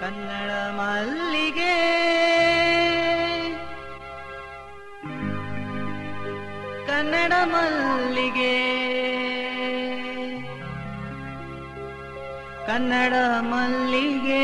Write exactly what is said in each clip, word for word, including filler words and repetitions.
ಕನ್ನಡ ಮಲ್ಲಿಗೆ ಕನ್ನಡ ಮಲ್ಲಿಗೆ ಕನ್ನಡ ಮಲ್ಲಿಗೆ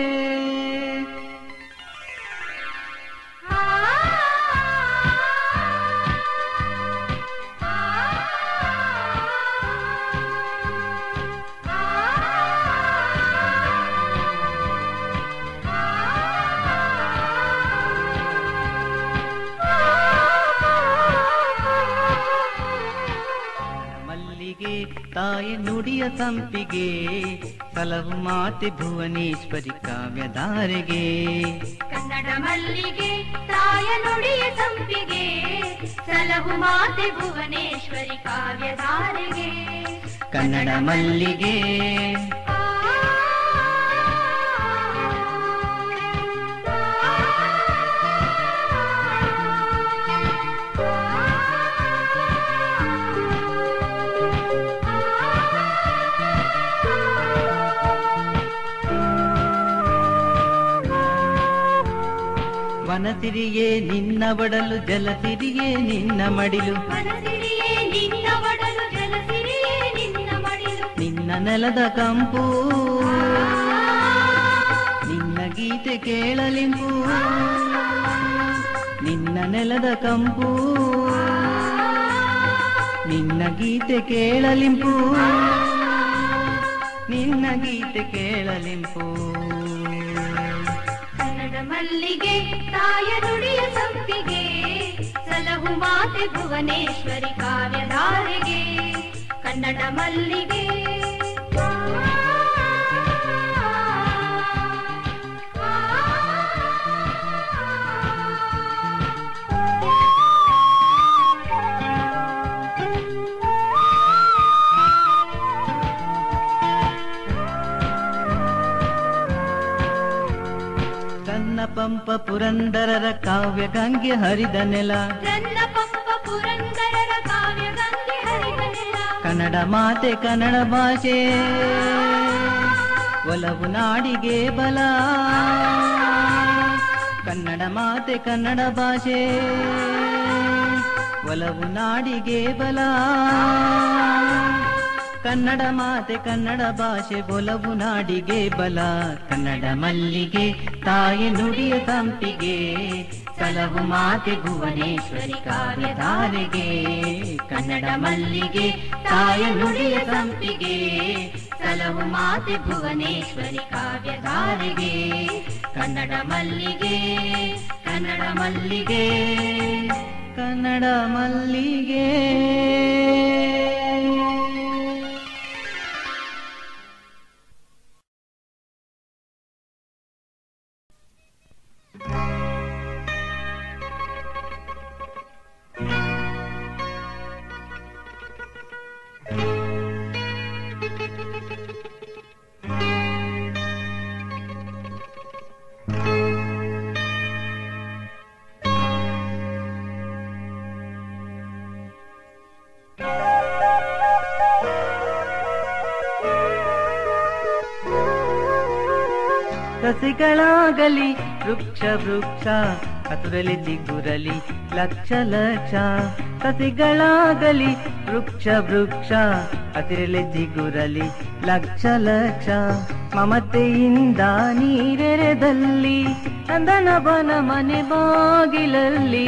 ತಾಯಿ ನುಡಿಯ ಸಂಪಿಗೆ ಕಲವು ಮಾತೆ ಭುವನೇಶ್ವರಿ ಕಾವ್ಯಧಾರೆಗೆ ಕನ್ನಡ ಮಲ್ಲಿಗೆ ತಾಯ ನುಡಿಯ ಸಂಪಿಗೆ ಸಲಹು ಮಾತೆ ಭುವನೇಶ್ವರಿ ಕಾವ್ಯಧಾರೆಗೆ ಕನ್ನಡ ಮಲ್ಲಿಗೆ ವನಸಿರಿಯೇ ನಿನ್ನ ಒಡಲು ಜಲಸಿರಿಯೇ ನಿನ್ನ ಮಡಿಲು ವನಸಿರಿಯೇ ನಿನ್ನ ಒಡಲು ಜಲಸಿರಿಯೇ ನಿನ್ನ ಮಡಿಲು ನಿನ್ನ ನೆಲದ ಕಂಪು ನಿನ್ನ ಗೀತೆ ಕೇಳಲಿಂಪು ನಿನ್ನ ನೆಲದ ಕಂಪು ನಿನ್ನ ಗೀತೆ ಕೇಳಲಿಂಪು ನಿನ್ನ ಗೀತೆ ಕೇಳಲಿಂಪು ಮಲ್ಲಿಗೆ ತಾಯ ನುಡಿಯ ಸಂಪಿಗೆ ಸಲಹು ಮಾತೆ ಭುವನೇಶ್ವರಿ ಕಾವ್ಯಧಾರೆಗೆ ಕನ್ನಡ ಮಲ್ಲಿಗೆ ಪಂಪ ಪುರಂದರರ ಕಾವ್ಯ ಗಂಗೆ ಹರಿದ ನೆಲ ನನ್ನ ಪಂಪ ಪುರಂದರರ ಕಾವ್ಯ ಗಂಗೆ ಹರಿದ ನೆಲ ಕನ್ನಡ ಮಾತೆ ಕನ್ನಡ ಭಾಷೆ ಒಲವು ನಾಡಿಗೆ ಬಲ ಕನ್ನಡ ಮಾತೆ ಕನ್ನಡ ಭಾಷೆ ಒಲವು ನಾಡಿಗೆ ಬಲ ಕನ್ನಡ ಮಾತೆ ಕನ್ನಡ ಭಾಷೆ ಒಲವು ನಾಡಿಗೆ ಬಲ ಕನ್ನಡ ಮಲ್ಲಿಗೆ ತಾಯಿ ನುಡಿಯ ಸಂಪಿಗೆ ಸಲಹು ಮಾತೆ ಭುವನೇಶ್ವರಿ ಕಾವ್ಯಧಾರೆಗೆ ಕನ್ನಡ ಮಲ್ಲಿಗೆ ತಾಯಿ ನುಡಿಯ ಸಂಪಿಗೆ ಸಲಹು ಮಾತೆ ಭುವನೇಶ್ವರಿ ಕಾವ್ಯಧಾರೆಗೆ ಕನ್ನಡ ಮಲ್ಲಿಗೆ ಕನ್ನಡ ಮಲ್ಲಿಗೆ ಕನ್ನಡ ಮಲ್ಲಿಗೆ ಸಸಿಗಳಾಗಲಿ ವೃಕ್ಷ ವೃಕ್ಷ ಹಸುರಲಿ ಚಿಗುರಲಿ ಲಕ್ಷ ಲಕ್ಷ ಸಸಿಗಳಾಗಲಿ ವೃಕ್ಷ ವೃಕ್ಷ ಹಸಿರಲಿ ಚಿಗುರಲಿ ಲಕ್ಷ ಲಕ್ಷ ಮಮತೆಯಿಂದ ನೀರೆರೆದಲ್ಲಿ ನಂದನ ಬನ ಮನೆ ಬಾಗಿಲಲ್ಲಿ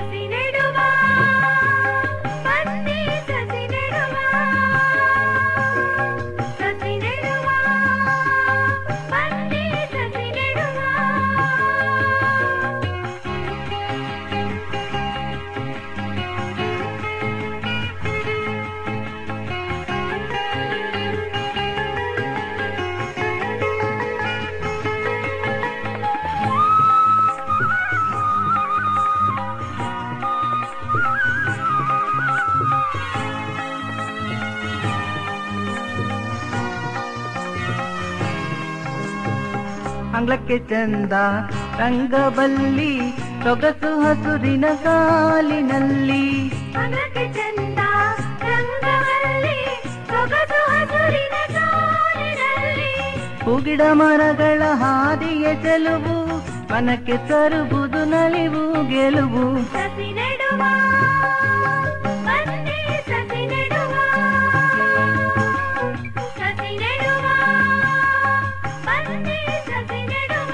ಅಂಗ್ಲಕ್ಕೆ ಚಂದ ರಂಗಬಲ್ಲಿ ಸೊಗಸು ಹಸುರಿನ ಸಾಲಿನಲ್ಲಿ ಅಂಗ್ಲಕ್ಕೆ ಚಂದ ರಂಗಬಲ್ಲಿ ಸೊಗಸು ಹಸುರಿನ ಸಾಲಿನಲ್ಲಿ ಹೂಗಿಡ ಮರಗಳ ಹಾದಿಯ ಚೆಲುವು ಮನಕ್ಕೆ ತರುವುದು ನಲಿವು ಗೆಲುವು. ಸಸಿ ನೆಡುವ ಬನ್ನಿ ಸಸಿ ನೆಡುವ ಸಸಿ ನೆಡುವ ಬನ್ನಿ ಸಸಿ ನೆಡುವ.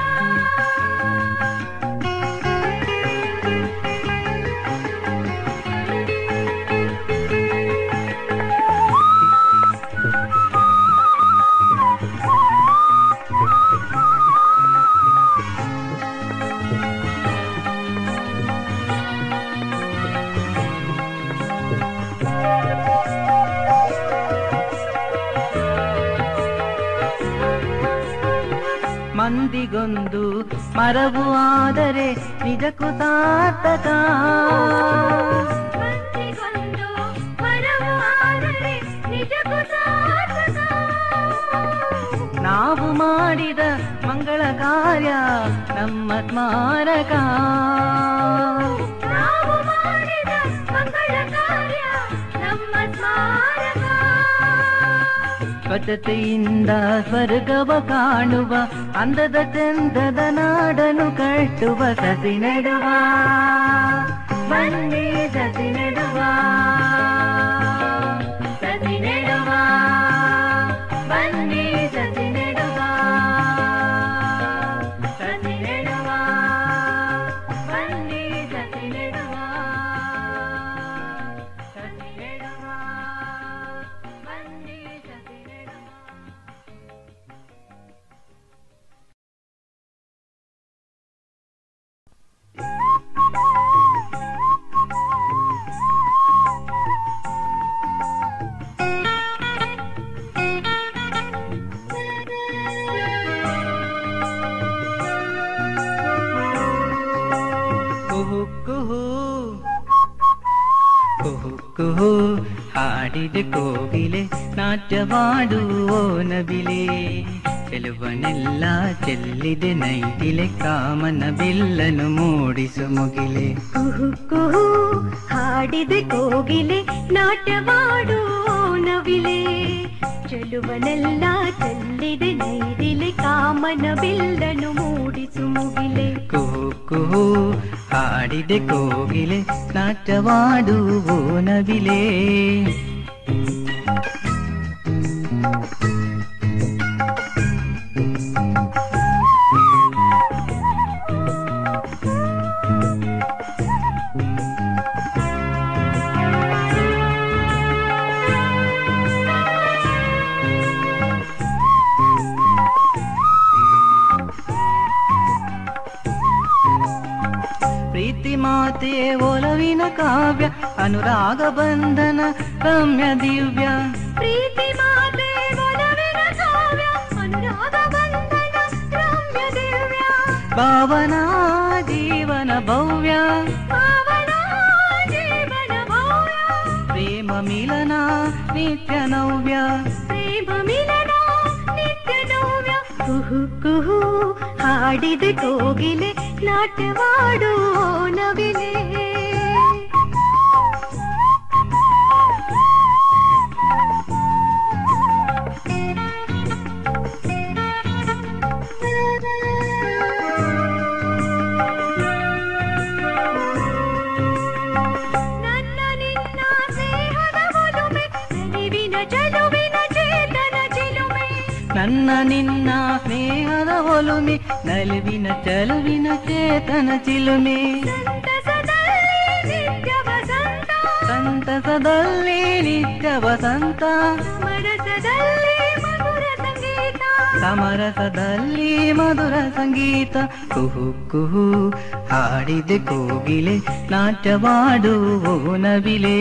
ಮಂದಿಗೊಂದು ಮರವು ಆದರೆ ನಿಜಕ್ಕೂ ಸಾರ್ಥಕ. ಮಂದಿಗೊಂದು ಮರವು ಆದರೆ ನಿಜಕ್ಕೂ ಸಾರ್ಥಕ. ನಾವು ಮಾಡಿದ ಮಂಗಳ ಕಾರ್ಯ ನಮ್ಮ ಸ್ಮಾರಕ. ನಾವು ಮಾಡಿದ ಮಂಗಳ ಕಾರ್ಯ ನಮ್ಮ ಸ್ಮಾರಕ. ಸ್ವಚ್ಛತೆಯಿಂದ ಸ್ವರ್ಗವ ಕಾಣುವ ಅಂದದ ಚಂದದ ನಾಡನು ಕಟ್ಟುವ. ಸಸಿ ನೆಡುವ ಬನ್ನಿ ಸಸಿ ನೆಡುವ ಸಸಿ ನೆಡುವ ಬನ್ನಿ ಸಸಿ ನೆಡುವ ಸಸಿ ನೆಡುವ ಬನ್ನಿ ಸಸಿ ನೆಡುವ ಸಸಿ ನೆಡುವ ಬನ್ನಿ ಸಸಿ ನೆಡುವ. ಕುಹು ಕುಹು ಕುಹು ಕುಹು ಹಾಡಿದೆ ಕೋಗಿಲೆ ನಾಟ್ಯವಾಡುವೋ ನವಿಲೆ. ಚೆಲುವನೆಲ್ಲ ಚೆಲ್ಲಿದೆ ನೈದಿಲೆ ಕಾಮನ ಬಿಲ್ಲನು ಮೂಡಿಸು ಮುಗಿಲೆ. ಕುಹು ಕುಹು ಹಾಡಿದೆ ಕೋಗಿಲೆ ನಾಟ್ಯವಾಡು ನವಿಲೆ. ಚೆಲುವನೆಲ್ಲ ಚೆಲ್ಲಿದೆ ನೈದಿಲೆ ಕಾಮನ ಬಿಲ್ಲನು ಮೂಡಿಸು ಮುಗಿಲೆ. ಕುಹು ಕುಹು ಹಾಡಿದೆ ಕೋಗಿಲೆ ನಾಟ್ಯವಾಡುವೋ ನವಿಲೆ. ಪ್ರೀತಿ ಮಾತೆ ಒಲವಿನ ಕಾವ್ಯ ಅನುರಾಗ ಬಂಧನ ರಮ್ಯ ದಿವ್ಯ. ಪ್ರೀತಿ ಮಾತೆ ಒಲವಿನ ಕಾವ್ಯ ಅನುರಾಗ ಬಂಧನ ರಮ್ಯ ದಿವ್ಯ. ಭಾವನಾ ಜೀವನ ಭವ್ಯ ಭಾವನಾ ಜೀವನ ಭವ್ಯ. ಪ್ರೇಮ ಮಿಲನ ನಿತ್ಯ ನವ್ಯ. ಪ್ರೇಮ ಮಿಲನ ನಿತ್ಯ ನವ್ಯ. ಕುಹು ಕುಹು ಹಾಡಿದೆ ಕೋಗಿಲೆ ನಾಟ್ಯವಾಡು ನವಿಲೆ. ನನ್ನ ನಿನ್ನ ಸ್ನೇಹದ ಒಲುಮೆ ನಲಿವಿನ ಚೆಲುವಿನ ಚೇತನ ಚಿಲುಮೆ. ನನ್ನ ನಿನ್ನ ಸ್ನೇಹದ ಒಲುಮೆ ನಲಿವಿನ ಚಲುವಿನ ಚೇತನ ಚಿಲುಮೆ. ಸಂತಸದಲ್ಲಿ ನಿತ್ಯ ವಸಂತ. ಸಂತಸದಲ್ಲಿ ನಿತ್ಯ ವಸಂತ. ಸಮರಸದಲ್ಲಿ ಮಧುರ ಸಂಗೀತ. ಸಮರಸದಲ್ಲಿ ಮಧುರ ಸಂಗೀತ. ಕುಹು ಕುಹು ಹಾಡಿದೆ ಕೋಗಿಲೆ ನಾಟ್ಯವಾಡುವೋ ನವಿಲೆ.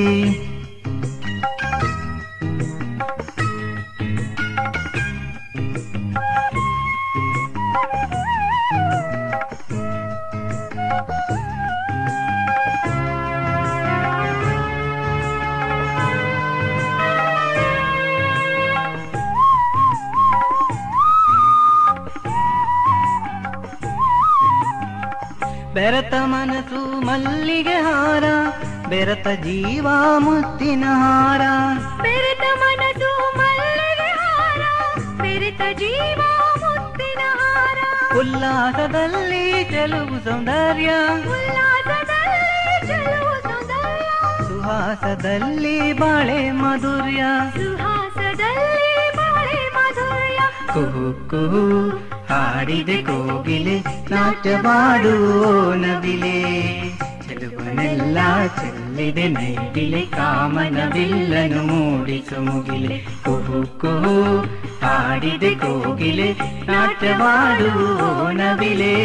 ಬೆರತ ಮನಸ್ಸು ಮಲ್ಲಿಗೆ ಹಾರ ಬೆರತ ಜೀವ ಮುತ್ತಿನ ಹಾರ. ಬೆರೆತ ಮನಸ್ಸು ಮಲ್ಲಿಗೆ ಹಾರ ಬೆರೆತ ಜೀವ ಮುತ್ತಿನ ಹಾರ. ಉಲ್ಲಾಸದಲ್ಲಿ ಚೆಲುವು ಸೌಂದರ್ಯ, ಉಲ್ಲಾಸದಲ್ಲಿ ಚೆಲುವು ಸೌಂದರ್ಯ. ಸುಹಾಸದಲ್ಲಿ ಬಾಳೆ ಮಾಧುರ್ಯ, ಸುಹಾಸದಲ್ಲಿ ಬಾಳೆ ಮಾಧುರ್ಯ. ಕುಹು ಕುಹು ಹಾಡಿದೆ ಕೋಗಿಲೆ, ನಾಟ್ಯವಾಡುವ ನವಿಲೆ. ಚೆಲುವನೆಲ್ಲ ಚೆಲ್ಲಿದೆ ನೈದಿಲೆ, ಕಾಮನ ಬಿಲ್ಲನು ಮೂಡಿಸು ಮುಗಿಲೆ. ಕುಹು ಕುಹು ಹಾಡಿದೆ ಕೋಗಿಲೆ, ನಾಟ್ಯವಾಡುವ ನವಿಲೆ.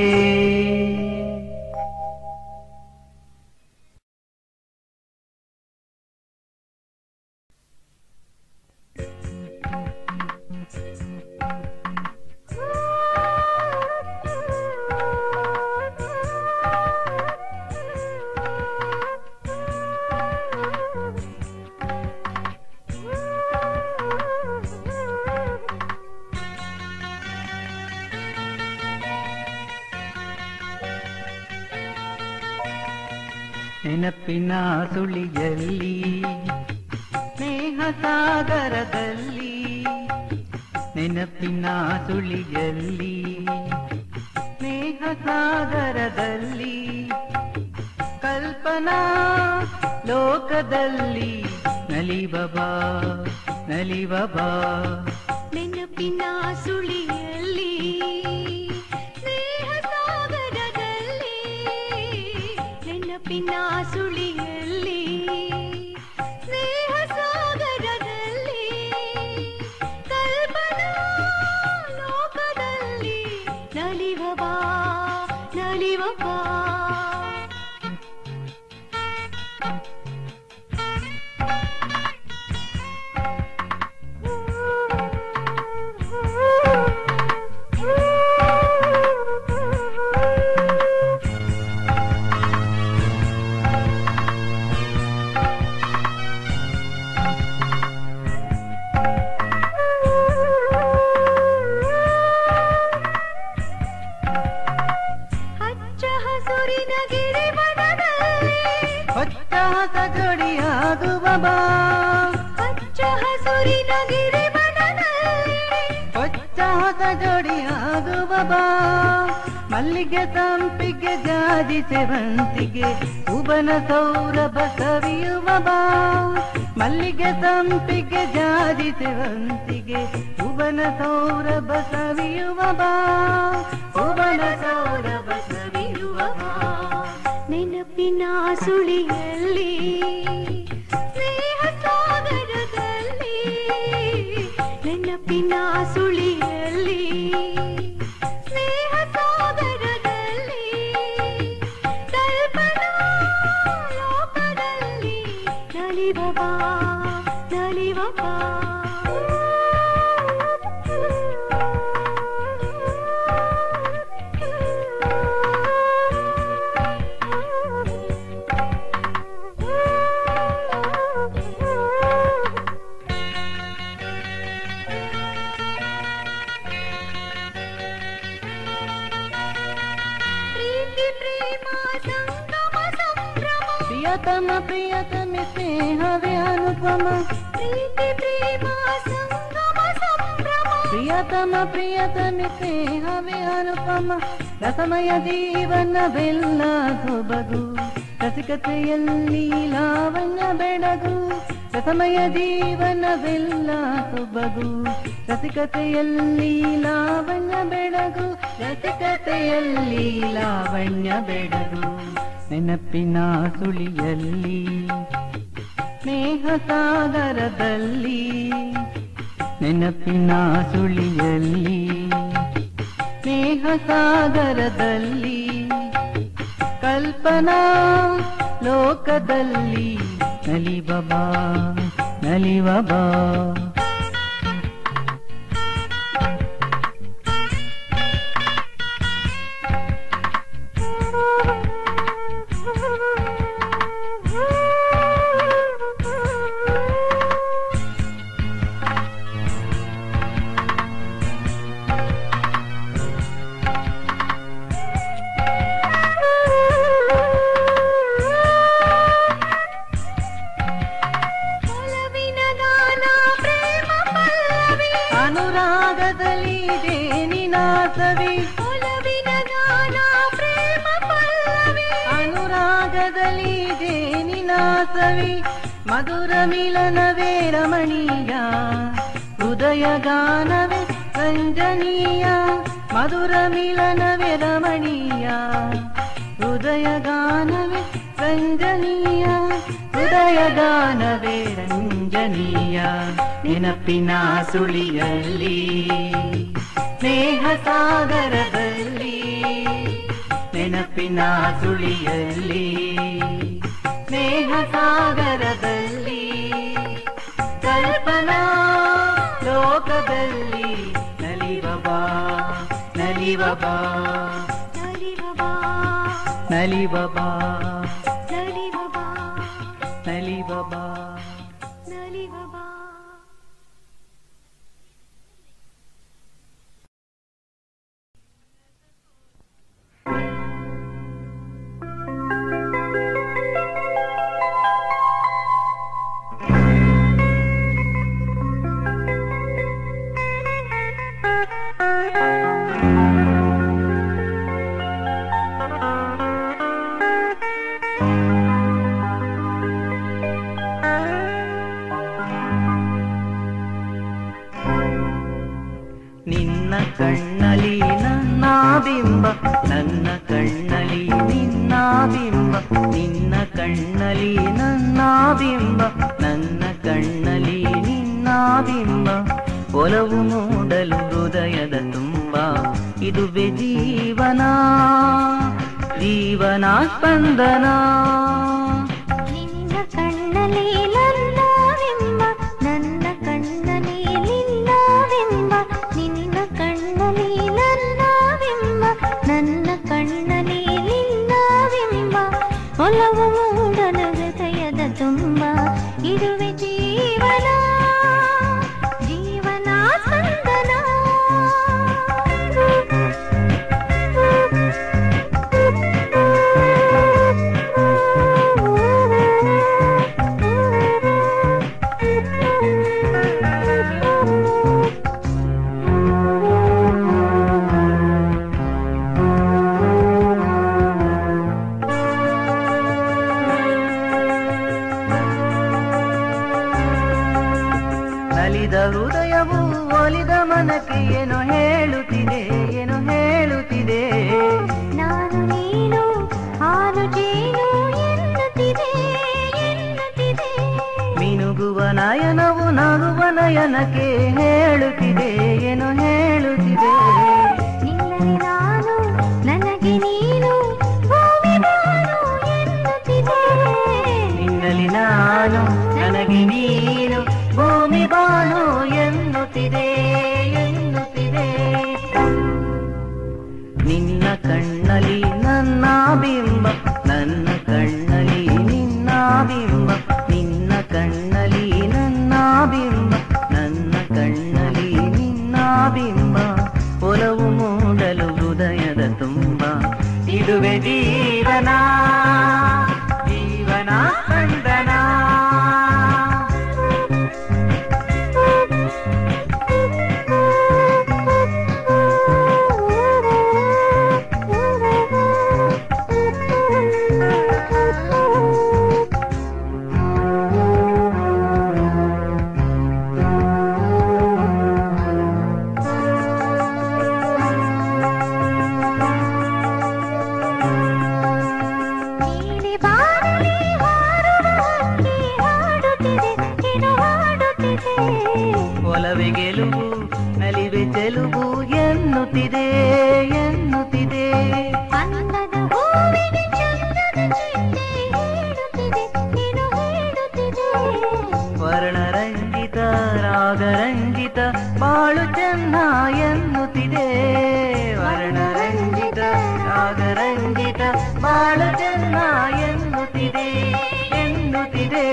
ನೆನಪಿನ ಸುಳಿಯಲ್ಲಿ ಸ್ನೇಹ ಸಾಗರದಲ್ಲಿ, ನೆನಪಿನ ಸುಳಿಯಲ್ಲಿ ಸ್ನೇಹ ಸಾಗರದಲ್ಲಿ, ಕಲ್ಪನಾ ಲೋಕದಲ್ಲಿ ನಲಿಬಬಾ ನಲಿಬಬಾ. ನೆನಪಿನ ಸುಳಿಯಲ್ಲಿ ಸ್ನೇಹ ಸಾಗರದಲ್ಲಿ, ನೆನಪಿನ ಸುಳಿಯಲ್ಲಿ ಸ್ನೇಹ ಸಾಗರದಲ್ಲಿ, ಕಲ್ಪನಾ ಲೋಕದಲ್ಲಿ ನಲಿವಬಾ ನಲಿವಬಾ. ಹೊಚ್ಚ ಹಸ ಜೋಡಿಯಾಗುವ ಬಾ, ಹಚ್ಚ ಹಸುರಿನ ಗಿರಿವನದಲ್ಲಿ, ಹೊಚ್ಚ ಹೊಸ ಜೋಡಿಯಾಗುವ ಬಾ. ಮಲ್ಲಿಗೆ ಸಂಪಿಗೆ ಜಾಜಿ ಸೇವಂತಿಗೆ ಉಬನ ಸೌರಭ ಸವಿಯುವ ಬಾ. ಮಲ್ಲಿಗೆ ಸಂಪಿಗೆ ಜಾಜಿ ಸೇವಂತಿಗೆ ಉಬನ ಸೌರಭ ಸವಿಯುವ ಬಾ, ಉಬನ ಸೌರಭ ಸವಿಯುವ ಬಾ. ನೆನಪಿನ ಸುಳಿಯಲ್ಲಿ ಸ್ನೇಹ ಸಾಗರದಲ್ಲಿ, ನೆನಪಿನ ಸುಳಿಯಲ್ಲಿ ಸ್ನೇಹ ಸಾಗರದಲ್ಲಿ, ಕಲ್ಪನಾ ಲೋಕದಲ್ಲಿ ನಲಿವಬಾ ನಲಿವಬಾ. ಪ್ರಿಯತಮ ಪ್ರಿಯತಮೆ ಸ್ನೇಹವೇ ಅನುಪಮ, ಪ್ರೀತಿ ಪ್ರೇಮ ಸಂಗಮ ಸಂಭ್ರಮ. ಪ್ರಿಯತಮ ಪ್ರಿಯತಮೆ ಸ್ನೇಹವೇ ಅನುಪಮ, ರಸಮಯ ಜೀವನವೆಲ್ಲ ಸೊಬಗು, ರಸಿಕತೆಯಲ್ಲಿ ಲಾವಣ್ಯ ಬೆಳಗು. ರಸಮಯ ಜೀವನವೆಲ್ಲ ಸೊಬಗು, ರಸಿಕತೆಯಲ್ಲಿ ಲಾವಣ್ಯ ಬೆಳಗು, ರಸಿಕತೆಯಲ್ಲಿ ಲಾವಣ್ಯ ಬೆಳಗು. ನೆನಪಿನ ಸುಳಿಯಲ್ಲಿ ಸ್ನೇಹ ಸಾಗರದಲ್ಲಿ, ನೆನಪಿನ ಸುಳಿಯಲ್ಲಿ ಸ್ನೇಹ ಸಾಗರದಲ್ಲಿ, ಕಲ್ಪನಾ ಲೋಕದಲ್ಲಿ ನಲಿಬಬಾ ನಲಿವಬಾ. ಒಲವಿನ ಗಾನ ಪ್ರೇಮ ಸವಿ ಒಲವಿನ ಗಾನ ಪ್ರೇಮ ಪಲ್ಲವಿ ಅನುರಾಗದಲ್ಲಿ ಜೇನಿನ ಸವಿ ಮಧುರ ಮಿಲನವೇ ರಮಣೀಯ ಹೃದಯ ಗಾನವೇ ರಂಜನೀಯ ಮಧುರ ಮಿಲನವೇ ರಮಣೀಯ ಹೃದಯ ಗಾನವೇ ರಂಜನೀಯ ಹೃದಯ ಗಾನವೇ ರಂಜನೀಯ ನೆನಪಿನ ಸುಳಿಯಲ್ಲಿ ಸ್ನೇಹ ಸಾಗರದಲ್ಲಿ ನೆನಪಿನ ಸುಳಿಯಲ್ಲಿ ಸ್ನೇಹ ಸಾಗರದಲ್ಲಿ ಕಲ್ಪನಾ ಲೋಕದಲ್ಲಿ ನಲಿವ ಬಾ ನಲಿವ ಬಾ ನಲಿವ ಬಾ ನಲಿವ ಬಾ ನಲಿವ ಬಾ ನಲಿವ ಬಾ ನಲಿವ ಬಾ ನಿನ್ನ ಕಣ್ಣಲಿ ನನ್ನ ಬಿಂಬ ನನ್ನ ಕಣ್ಣಲಿ ನಿನ್ನ ಬಿಂಬ ನಿನ್ನ ಕಣ್ಣಲಿ ನನ್ನ ಬಿಂಬ ನನ್ನ ಕಣ್ಣಲಿ ನಿನ್ನ ಬಿಂಬ ಒಲವು ಮೂಡಲು ಹೃದಯದ ತುಂಬ ಇದುವೇ ಜೀವನ ಜೀವನ ಸ್ಪಂದನ ನಿನ್ನ ಕಣ್ಣಲ್ಲಿ ನನ್ನ ಬಿಂಬ ನನ್ನ ಕಣ್ಣಲ್ಲಿ ನಿನ್ನ ಬಿಂಬ ನಿನ್ನ ಕಣ್ಣಲ್ಲಿ ನನ್ನ ಬಿಂಬ ನನ್ನ ಕಣ್ಣಲ್ಲಿ ನಿನ್ನ ಬಿಂಬ ಒಲವು ಮೂಡಲು ಹೃದಯದ ತುಂಬ ಇದುವೇ ಜೀವನ ಜೀವನ ಸ್ಪಂದನ ನಲಿದ ಹೃದಯವು ಒಲಿದ ಮನಕ್ಕೆ ಏನೋ ಹೇಳುತ್ತಿದೆ ಏನೋ ಹೇಳುತ್ತಿದೆ ನಾನು ನೀನು ಹಾಲು ಜೇನು ಎನ್ನುತ್ತಿದೆ ಎನ್ನುತ್ತಿದೆ ಮಿನುಗುವ ನಯನವು ನಗುವ ನಯನಕ್ಕೆ ಹೇಳುತ್ತಿದೆ ಏನೋ ಹೇಳುತ್ತಿದೆ ನಿನ್ನಲ್ಲಿ ನಾನು ನನಗೆ ನೀನು ಭೂಮಿ ಬಾನು ಎನ್ನುತ್ತಿದೆ ನಿನ್ನಲ್ಲಿ ನಾನು ನನಗೆ ನೀನು ಭೂಮಿ ಬಾನು ಎನ್ನುತ್ತಿದೆ ಎನ್ನುತ್ತಿದೆ ನಿನ್ನ ಕಣ್ಣಲಿ ನನ್ನ ಬಿಂಬ ನನ್ನ ಕಣ್ಣಲಿ ನಿನ್ನ ಬಿಂಬ ನಿನ್ನ ಕಣ್ಣಲಿ ನನ್ನ ಬಿಂಬ ನನ್ನ ಕಣ್ಣಲಿ ನಿನ್ನ ಬಿಂಬ ಒಲವು ಮೂಡಲು ಹೃದಯದ ತುಂಬ ಇದುವೇ ಜೀವನ ಜೀವನ ಸ್ಪಂದನ ನೀಲಿ ಬಾನಲಿ ಹಾಡುವ ಹಕ್ಕಿ ಹಾಡುತ್ತಿದೆ ಇದು ಹಾಡುತ್ತಿದೆ ಒಲವೆ ಗೆಲುವು ನಲಿವೆ ಚೆಲುವು ಎನ್ನುತ್ತಿದೆ ಎನ್ನುತ್ತಿದೆ ಅಂದದ ಹೂವಿಗೆ ಚಂದದ ಚಿಟ್ಟೆ ಹೇಳುತ್ತಿದೆ ಇದು ಹೇಳುತ್ತಿದೆ ವರ್ಣರಂಜಿತ ರಾಗರಂಜಿತ ಬಾಳು ಚೆನ್ನ ಎನ್ನುತ್ತಿದೆ ವರ್ಣರಂಜಿತ ರಾಗರಂಜಿತ ಬಾಳು ಚೆನ್ನ ಎನ್ನುತ್ತಿದೆ ಎನ್ನುತ್ತಿದೆ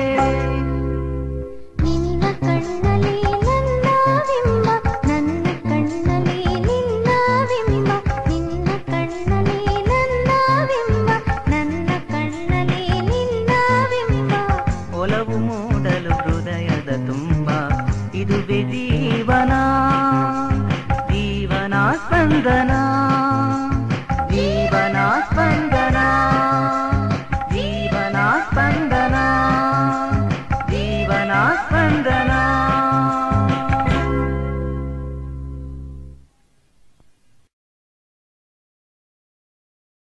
ನಿನ್ನ ಕಣ್ಣಲ್ಲಿ ನನ್ನ ಬಿಂಬ ನನ್ನ ಕಣ್ಣಲ್ಲಿ ನಿನ್ನ ಬಿಂಬ ನಿನ್ನ ಕಣ್ಣಲ್ಲಿ ನನ್ನ ಬಿಂಬ ನನ್ನ ಕಣ್ಣಲ್ಲಿ ನಿನ್ನ ಬಿಂಬ ಒಲವು ಮೂಡಲು ಹೃದಯದ ತುಂಬ ಇದುವೇ ಜೀವನ ಜೀವನ ನಂದನ